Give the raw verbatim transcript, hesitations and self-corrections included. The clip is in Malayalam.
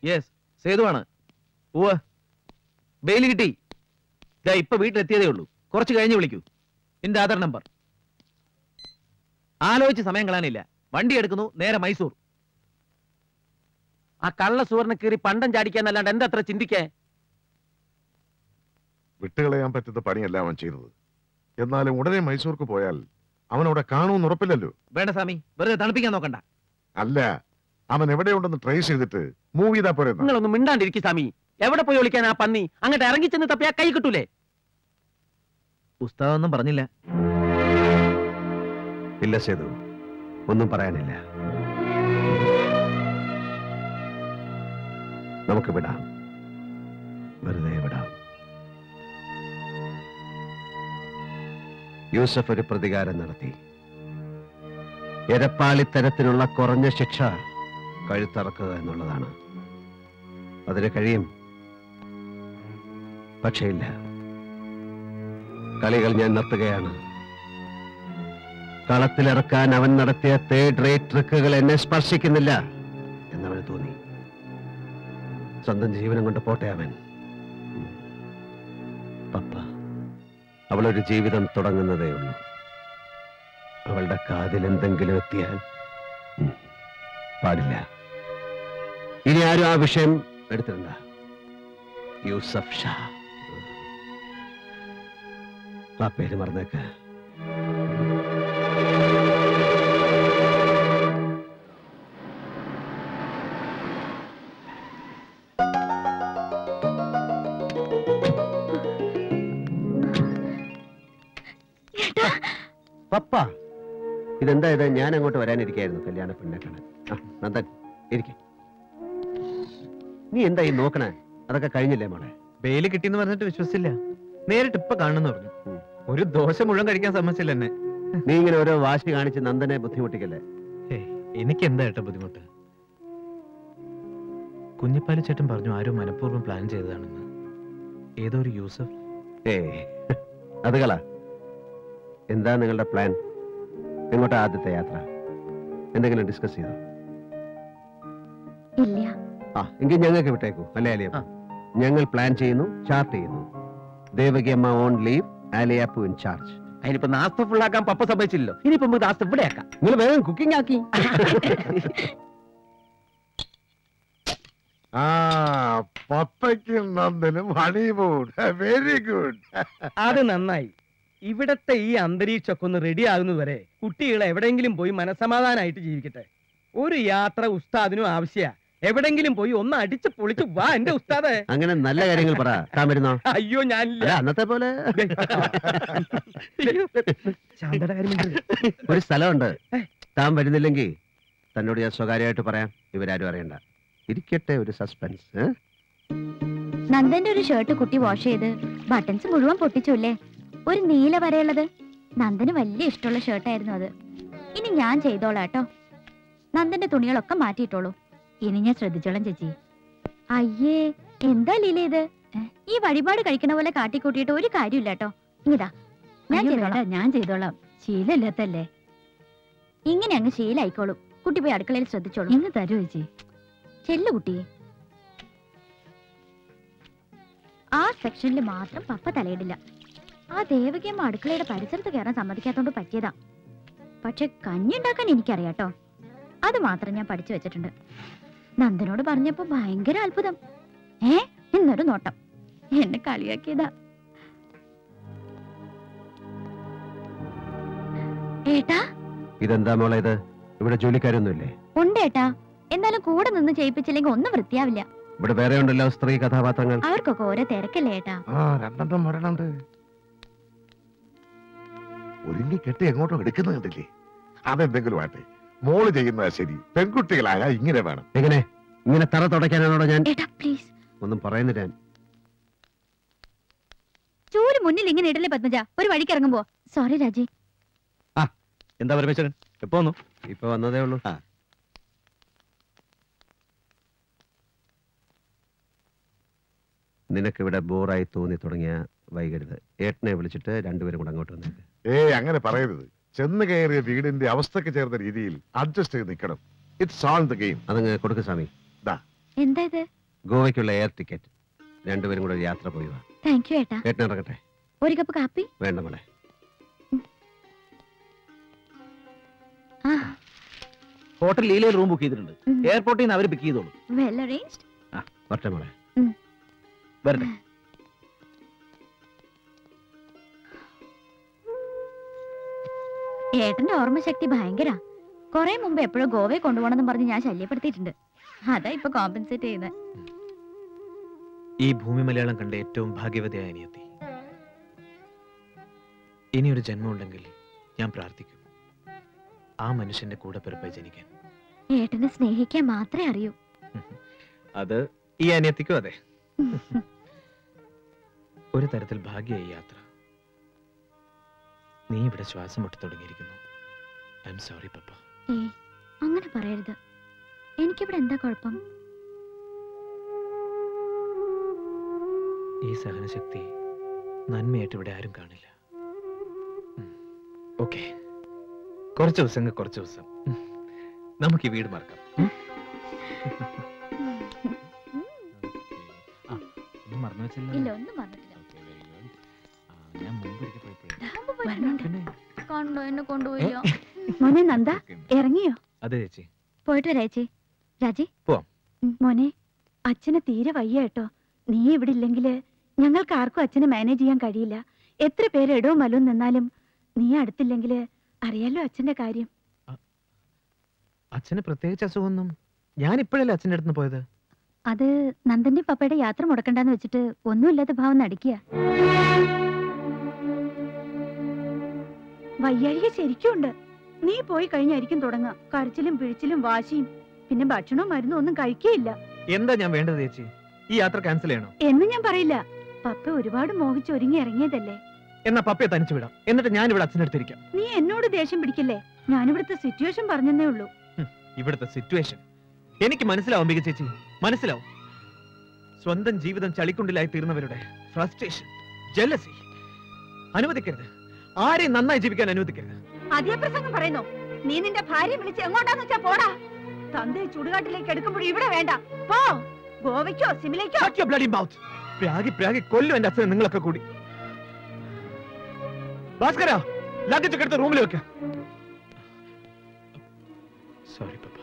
യെസ്, സേതുവാണ്. ഉവ്വ്, ബെയിൽ കിട്ടി. ഇതാ ഇപ്പൊ വീട്ടിലെത്തിയതേ ഉള്ളൂ. കുറച്ച് കഴിഞ്ഞ് വിളിക്കൂ. എന്റെ ആധാർ നമ്പർ. ആലോചിച്ച് സമയം കളയാനില്ല. വണ്ടി എടുക്കുന്നു, നേരെ മൈസൂർ. ആ കള്ള സുവർണ കീറി പണ്ടം ചാടിക്കാന്നല്ലാണ്ട് എന്താ അത്ര ചിന്തിക്കേ? വിട്ടുകളയാൻ പറ്റുന്ന പണിയല്ല അവൻ ചെയ്തത്. എന്നാലും ഉടനെ മൈസൂർക്ക് പോയാൽ അവനവിടെ കാണുമെന്ന് ഉറപ്പില്ലല്ലോ. വേണ്ട സ്വാമി, വെറുതെ തണുപ്പിക്കാൻ നോക്കണ്ട. അല്ല, അവൻ എവിടെയുണ്ടെന്ന് ട്രേസ് ചെയ്തിട്ട് മൂവ് ചെയ്താ പോരെ. നിങ്ങളൊന്നും മിണ്ടാണ്ടിരിക്കും സ്വാമി. എവിടെ പോയി വിളിക്കാൻ ആ പന്നി? അങ്ങോട്ട് ഇറങ്ങി ചെന്ന് തപ്പിയാ കൈ കിട്ടൂലേ? പുസ്തകമൊന്നും പറഞ്ഞില്ല. ഇല്ല സേതു, ഒന്നും പറയാനില്ല. നമുക്ക് വിടാം, വെറുതെ വിടാം. യൂസഫ് ഒരു പ്രതികാരം നടത്തി. എരപ്പാളിത്തരത്തിനുള്ള കുറഞ്ഞ ശിക്ഷ കഴുത്തറക്കുക എന്നുള്ളതാണ്. അതിന് കഴിയും, പക്ഷേ ഇല്ല. കളികൾ ഞാൻ നിർത്തുകയാണ്. കളത്തിലിറക്കാൻ അവൻ നടത്തിയ തേർഡ് റേറ്റ് ട്രിക്കുകൾ എന്നെ സ്പർശിക്കുന്നില്ല എന്നവന് തോന്നി. സ്വന്തം ജീവനം കൊണ്ട് പോട്ടെ അവൻ. പപ്പ, അവളൊരു ജീവിതം തുടങ്ങുന്നതേ ഉള്ളൂ. അവളുടെ കാതിൽ എന്തെങ്കിലും എത്തിയാൽ പാടില്ല. ഇനി ആരും ആ വിഷയം എടുത്തിട്ടുണ്ട. യൂസഫ് ഷാ, ആ പേര് മറന്നേക്ക്. പപ്പ, ഇതെന്താ ഇത്? ഞാൻ അങ്ങോട്ട് വരാനിരിക്കായിരുന്നു കല്യാണ പെണ്ണെ കാണാൻ. നന്ദൻ, ഇരിക്കെ. നീ എന്താ ഈ നോക്കണേ? അതൊക്കെ കഴിഞ്ഞില്ലേ മോളെ? ബെയില് കിട്ടിയെന്ന് പറഞ്ഞിട്ട് വിശ്വസിച്ചില്ല. നേരിട്ട് ഇപ്പൊ കാണുന്നു പറഞ്ഞു. ഒരു ദോശ മുഴുവൻ കഴിക്കാൻ സമ്മതിച്ചില്ല എന്നെ. നീ ഇങ്ങനെ ഓരോ വാശി കാണിച്ച് നന്ദനെ ബുദ്ധിമുട്ടിക്കല്ലേ. എനിക്ക് എന്താ ഏട്ടാ ബുദ്ധിമുട്ട്? കുഞ്ഞിപ്പാലി ചേട്ടൻ പറഞ്ഞു ആരും മനഃപൂർവ്വം പ്ലാൻ ചെയ്തതാണെന്ന്. ഏതോ ഒരു യൂസഫ്. ഏ അത് കള. എന്താ നിങ്ങളുടെ പ്ലാൻ? എങ്ങോട്ടാ ആദ്യത്തെ യാത്ര? എന്തെങ്കിലും ഡിസ്കസ് ചെയ്തോ? ഇല്ല. ആ, എങ്കിൽ ഞങ്ങൾക്ക് വിട്ടേക്കൂ അല്ലേ അലിയപ്പ? ഞങ്ങൾ പ്ലാൻ ചെയ്യുന്നു, ചാർട്ട് ചെയ്യുന്നു. ദേവകി അമ്മ on leave, Aliyappu in charge. അതിനിപ്പോ നാസ്ത ഫുള്ളാക്കാൻ പപ്പ സമ്മതിച്ചില്ലല്ലോ. ഇനിയിപ്പോ നമുക്ക് നാസ്ത ഇവിടെ ആക്കാം. നിങ്ങൾ വേഗം കുക്കിംഗ് ആക്കി. ആ, പപ്പയ്ക്കും നന്ദനും ഹണിമൂൺ. Very good. അത് നന്നായി. ഇവിടത്തെ ഈ അന്തരീക്ഷമൊക്കെ ഒന്ന് റെഡി ആകുന്നതുവരെ കുട്ടികൾ എവിടെയെങ്കിലും പോയി മനസമാധാനമായിട്ട് ജീവിക്കട്ടെ. ഒരു യാത്ര ഉസ്താദിനും ആവശ്യ. എവിടെങ്കിലും പോയി ഒന്ന് അടിച്ച് പൊളിച്ചു വാ എന്റെ ഉസ്താദേ. അങ്ങനെ നല്ല കാര്യങ്ങൾ പറ. താൻ വരുന്നോ? അയ്യോ ഞാനില്ല. അന്നത്തെ പോലെ ശാന്തയുടെ കാര്യം ഒരു സ്ഥലമുണ്ട്. താൻ വരുന്നില്ലെങ്കിൽ തന്നോട് ഞാൻ സ്വകാര്യമായിട്ട് പറയാം. ഇവരാരും അറിയണ്ട. ഇരിക്കട്ടെ, ഒരു സസ്പെൻസ്. നന്ദന്റെ ഒരു ഷർട്ട് കുട്ടി വാഷ് ചെയ്ത് ബട്ടൺസ് മുഴുവൻ പൊട്ടിച്ചല്ലേ? ഒരു നീല വരെയുള്ളത്. നന്ദന് വലിയ ഇഷ്ടമുള്ള ഷർട്ടായിരുന്നു അത്. ഇനി ഞാൻ ചെയ്തോളാം കേട്ടോ. നന്ദന്റെ തുണികളൊക്കെ മാറ്റിയിട്ടോളൂ. ഇനി ഞാൻ ശ്രദ്ധിച്ചോളാം ചേച്ചി. അയ്യേ, എന്താ ലീല ഇത്? ഈ വഴിപാട് കഴിക്കണ പോലെ കാട്ടിക്കൂട്ടിയിട്ട് ഒരു കാര്യമില്ല കേട്ടോ. ഇതാ ഞാൻ ചെയ്തോളാം. ഞാൻ ചെയ്തോളാം. ശീലമില്ലാത്തല്ലേ. ഇങ്ങനെ അങ്ങ് ശീലായിക്കോളും. കുട്ടി പോയി അടുക്കളയിൽ ശ്രദ്ധിച്ചോളൂ. ഇന്ന് തരൂ ചേച്ചി. ചെല്ലു കുട്ടി. ആ സെക്ഷനിൽ മാത്രം പപ്പ തലയിടില്ല. ആ ദേവകിയമ്മ അടുക്കളയുടെ പരിസരത്ത് കയറാൻ സമ്മതിക്കാത്തോണ്ട് പറ്റിയതാ. പക്ഷെ കഞ്ഞി ഉണ്ടാക്കാൻ എനിക്കറിയാട്ടോ. അത് മാത്രം ഞാൻ പഠിച്ചു വെച്ചിട്ടുണ്ട്. നന്ദനോട് പറഞ്ഞപ്പോ ഭയങ്കര അത്ഭുതം. ഏ എന്നൊരു നോട്ടം. എന്നെ കളിയാക്കിയതാ. ഏട്ടാ, ഇതെന്താ മോളെ ഇത്? ഇവിടെ ജോലിക്കാരൊന്നുമില്ലേ? ഉണ്ട് ഏട്ടാ. എന്നാലും കൂടെ നിന്ന് ചെയ്യിപ്പിച്ചില്ലെങ്കിൽ ഒന്നും വൃത്തിയാവില്ല. ഇവിടെ വേറെ ഉണ്ടല്ലോ സ്ത്രീ കഥാപാത്രങ്ങൾ. അവർക്കൊക്കെ ഓരോ തിരക്കല്ലേ ഏട്ടാ. ആ, രണ്ടെണ്ണം വരണുണ്ട്. ഒരുങ്ങി കെട്ടി എങ്ങോട്ടോ എടുക്കുന്ന കണ്ടില്ലേ? അതെന്തെങ്കിലും ആട്ടെ, മോള് ചെയ്യുന്നതാ ശരി. പെൺകുട്ടികളായ ഇങ്ങനെ വേണം. എങ്ങനെ ഇങ്ങനെ തറ തുടയ്ക്കാനാണോ ഞാൻ? ഏട്ടാ പ്ലീസ്. ഒന്നും പറയുന്നില്ല. ചൂര് മുന്നിൽ ഇങ്ങനെ ഇടല്ലേ പത്മജ. ഒരു വഴിക്ക് ഇറങ്ങുമ്പോ. സോറി രാജി. ആ, എന്താ പരമേശ്വരൻ എപ്പോ വന്നു? ഇപ്പൊ വന്നതേ ഉള്ളൂ. നിനക്കിവിടെ ബോറായി തോന്നി തുടങ്ങിയ വൈകരുത്. ഏട്ടനെ വിളിച്ചിട്ട് രണ്ടുപേരും കൂടെ അങ്ങോട്ട് വന്നേക്ക്. ഏയ്, അങ്ങനെ പറയരുത്. ചെന്ന് കയറിയ വീടിന്റെ അവസ്ഥക്ക് ചേർന്ന രീതിയിൽ അഡ്ജസ്റ്റ് ചെയ്ത് നിൽക്കണം. It's all the game. അതങ്ങ് കൊടുക്ക് സ്വാമി. എന്താ ഇത്? ഗോവയ്ക്കുള്ള എയർ ടിക്കറ്റ്. രണ്ടുപേരും കൂടെ ഒരു യാത്ര പോയി വാ. താങ്ക് യു ഏട്ടാ. കേട്ടിറങ്ങട്ടെ. ഒരു കപ്പ് കാപ്പി? വേണ്ട മോളെ. ആ, ഹോട്ടൽ ലീലയിൽ റൂം ബുക്ക് ചെയ്തിട്ടുണ്ട്. ഉം. എയർപോർട്ടിൽ നിന്ന് അവർ പിക്ക് ചെയ്തോളൂ. Well arranged. വരട്ടെ മോളെ. വരട്ടെ. ഏട്ടന്റെ ഓർമ്മശക്തി ഭയങ്കര. കൊറേ മുമ്പ് എപ്പോഴും ഗോവയെ കൊണ്ടുപോകണമെന്ന് പറഞ്ഞ് ഞാൻ ശല്യപ്പെടുത്തിയിട്ടുണ്ട്. അതാ ഇപ്പൊ കോമ്പൻസേറ്റ് ചെയ്യുന്നത്. ഈ ഭൂമി മലയാളം കണ്ട ഏറ്റവും ഭാഗ്യവതിയായ അനിയത്തി. ഇനിയൊരു ജന്മം ഉണ്ടെങ്കിൽ ഞാൻ പ്രാർത്ഥിക്കും ആ മനുഷ്യന്റെ കൂടെ പിറപ്പായി ജനിക്കാൻ. ഏട്ടനെ സ്നേഹിക്കാൻ മാത്രമേ അറിയൂ. അത് ഈ അനിയത്തിക്കും അതെ. ഒരു തരത്തിൽ ഭാഗ്യമായി യാത്ര. നീ ഇവിടെ ശ്വാസം മുട്ടി തുടങ്ങിയിരിക്കുന്നു. I am sorry papa. ഏ, അങ്ങനെ പറയരുത്. എനിക്കിവിടെ എന്താ കുഴപ്പം? ഈ സഹനശക്തി നന്മയായിട്ട് ഇവിടെ ആരും കാണില്ല. ഓക്കെ, കുറച്ച് ദിവസം കുറച്ച് ദിവസം നമുക്ക് ഈ വീട് മറക്കാം. മറന്നു വെച്ചില്ല. ഇല്ല, ഒന്നും വന്നിട്ടില്ല. ഞാൻ മുമ്പ് ഒരിക്കൽ പോയപ്പോഴേ വരുന്നുണ്ട്. പിന്നെ കണ്ടോ, എന്നെ കൊണ്ടുപോയില്ല. മോനെ നന്ദ ഇറങ്ങിയോ? അതെ ചേച്ചി. പോയിട്ട് വരാ ചേച്ചി. രാജി പോവാം. ഉം, മോനെ അച്ഛന് തീരെ വയ്യ കേട്ടോ. നീ ഇവിടെ ഇല്ലെങ്കില് ഞങ്ങൾക്ക് ആർക്കും അച്ഛനെ മാനേജ് ചെയ്യാൻ കഴിയില്ല. എത്ര പേര് ഇടവും മലവും നിന്നാലും നീ അടുത്തില്ലെങ്കില് അറിയാലോ അച്ഛന്റെ കാര്യം. അച്ഛന് പ്രത്യേകിച്ച് അസുഖമൊന്നും. ഞാൻ ഇപ്പോഴല്ലേ അച്ഛൻ്റെ അടുത്ത് പോയത്. അത് നന്ദന്റെ പപ്പയുടെ യാത്ര മുടക്കണ്ടെന്ന് വെച്ചിട്ട് ഒന്നുമില്ലാത്ത ഭാവം നടിക്കുക. വയ്യാഴിക ശരിക്കും ഉണ്ട്. നീ പോയി കഴിഞ്ഞായിരിക്കും തുടങ്ങുക കരച്ചിലും പിഴിച്ചിലും വാശിയും. പിന്നെ ഭക്ഷണവും മരുന്നും ഒന്നും കഴിക്കുകയില്ല. എന്താ ഞാൻ വേണ്ടത് ചേച്ചി? ഈ യാത്ര ക്യാൻസൽ ചെയ്യണോ? എന്ന് ഞാൻ പറയില്ല. പപ്പ ഒരുപാട് മോഹിച്ച് ഒരുങ്ങി ഇറങ്ങിയതല്ലേ. എന്നാ പപ്പയെ തനിച്ചു വിടാം. എന്നിട്ട് ഞാൻ ഇവിടെ അച്ഛൻ്റെ അടുത്തിരിക്കാം. നീ എന്നോട് ദേഷ്യം പിടിക്കില്ലേ? ഞാനിവിടുത്തെ സിറ്റുവേഷൻ പറഞ്ഞതേ ഉള്ളൂ. ഇവിടുത്തെ സിറ്റുവേഷൻ എനിക്ക് മനസ്സിലാവും മിക ചേച്ചി, മനസ്സിലാവും. സ്വന്തം ജീവിതം ചളിക്കുണ്ടിലായി തീർന്നവരുടെ ഫ്രസ്ട്രേഷൻ, ജലസി അനുവദിക്കരുത്. ആരെയും നന്നായി ജീവിക്കാൻ അനുവദിക്കരുത്. അതേ പ്രസംഗം പറയുന്നു. നീ നിന്റെ ഭാര്യ വിളിച്ച് എങ്ങോട്ടാന്ന് വെച്ചാ പോടാ. തന്തയെ ചുടുകാട്ടിലേക്ക് എടുക്കുമ്പോൾ ഇവിടെ വേണ്ട. പോ, ഗോവയ്ക്കോ സിമിലേക്കോ. Shut your bloody mouth. പ്രാഗി പ്രാഗി കൊല്ലും എന്റെ അച്ഛനെ നിങ്ങളൊക്കെ കൂടി. ഭാസ്കര, ലഗേജ് ഒക്കെ എടുത്ത് റൂമിൽ വെക്കാം. സോറി പപ്പ.